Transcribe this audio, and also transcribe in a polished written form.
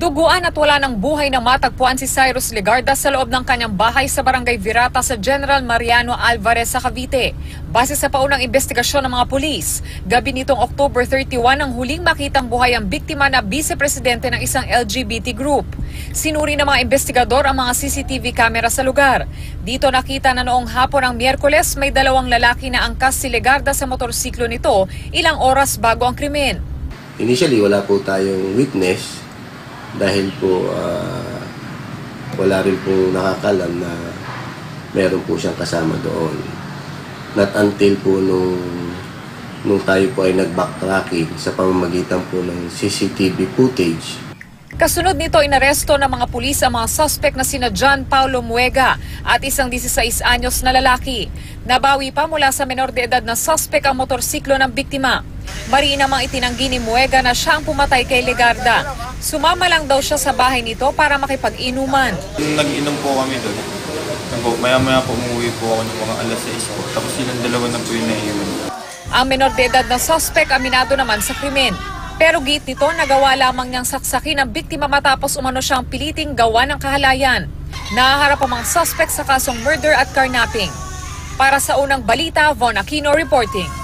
Duguan at wala ng buhay na matagpuan si Cyrus Legarda sa loob ng kanyang bahay sa Barangay Virata sa General Mariano Alvarez sa Cavite. Base sa paunang investigasyon ng mga pulis, gabi nitong October 31 ang huling makitang buhay ang biktima na vice-presidente ng isang LGBT group. Sinuri ng mga investigador ang mga CCTV camera sa lugar. Dito nakita na noong hapon ng Miyerkules may dalawang lalaki na angkas si Legarda sa motorsiklo nito ilang oras bago ang krimen. Initially, wala po tayong witness dahil po wala rin po nakakalam na meron po siyang kasama doon. Not until po nung tayo po ay nag-backtracking sa pamamagitan po ng CCTV footage. Kasunod nito, inaresto ng mga pulis ang mga suspect na sina John Paulo Muega at isang 16 anyos na lalaki. Nabawi pa mula sa menor de edad na suspect ang motorsiklo ng biktima. Mariin namang itinanggi ni Muega na siya ang pumatay kay Legarda. Sumama lang daw siya sa bahay nito para makipag-inuman. Nag-inom po kami doon. Maya-maya po umuwi po ako ng mga alas 6 po. Tapos silang dalawa na po yung naiiwan. Ang menor de edad na suspect aminado naman sa krimen. Pero git nito, nagawa lamang niyang saksakin ang biktima matapos umano siyang piliting gawa ng kahalayan. Nahaharap ang mga suspect sa kasong murder at carnapping. Para sa unang balita, Von Aquino reporting.